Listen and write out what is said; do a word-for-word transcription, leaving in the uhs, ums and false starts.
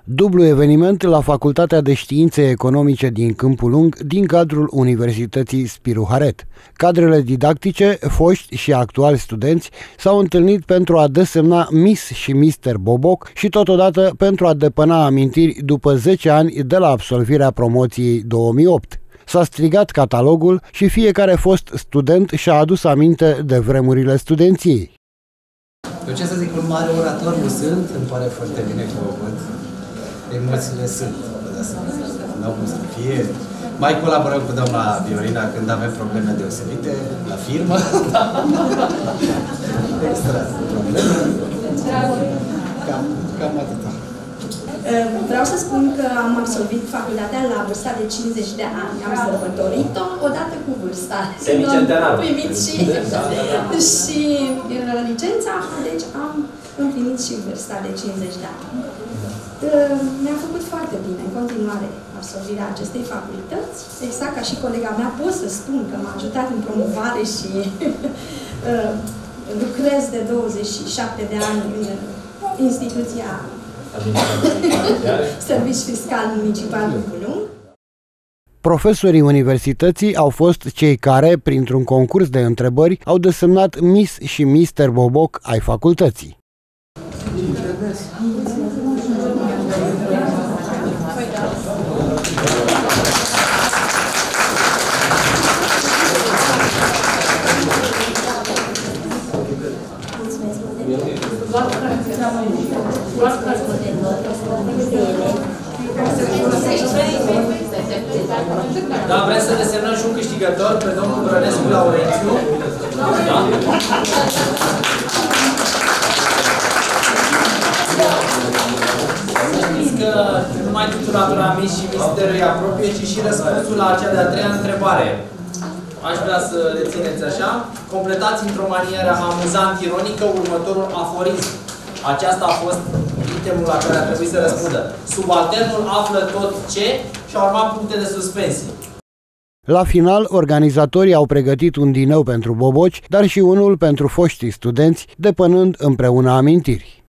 Dublu eveniment la Facultatea de Științe Economice din Câmpul Lung, din cadrul Universității Spiru Haret. Cadrele didactice, foști și actuali studenți s-au întâlnit pentru a desemna Miss și mister Boboc și totodată pentru a depăna amintiri după zece ani de la absolvirea promoției două mii opt. S-a strigat catalogul și fiecare fost student și-a adus aminte de vremurile studenției. Eu ce să zic, un mare orator nu sunt, îmi pare foarte bine că o văd. Emoțiile sunt, nu au cum să fie. Mai colaborăm cu doamna Viorina când avem probleme deosebite la firmă. Extra probleme. Cam, cam atâta. Vreau să spun că am absolvit facultatea la vârsta de cincizeci de ani. Am sărbătorit-o odată cu vârsta. Semicentenar. Am primit și, și licența, deci am împlinit și vârsta de cincizeci de ani. Mi-a făcut foarte bine în continuare absolvirea acestei facultăți. Exact ca și colega mea pot să spun că m-a ajutat în promovare și lucrez de douăzeci și șapte de ani în instituția Serviciu Fiscal Municipal Câmpul Lung. Profesorii universității au fost cei care, printr-un concurs de întrebări, au desemnat Miss și mister Boboc ai facultății. Da, vrem să desemnăm și un câștigător pe domnul Brănescu Laurențiu. Da? Să știți că nu numai titulatura Miss și mister îi apropie, ci și răspunsul la cea de-a treia întrebare. Aș vrea să le țineți așa. Completați într-o manieră amuzant-ironică următorul aforism. Aceasta a fost itemul la care a trebuit să răspundă. Subalternul află tot ce și a urmat puncte de suspensie. La final, organizatorii au pregătit un dineu pentru boboci, dar și unul pentru foștii studenți, depănând împreună amintiri.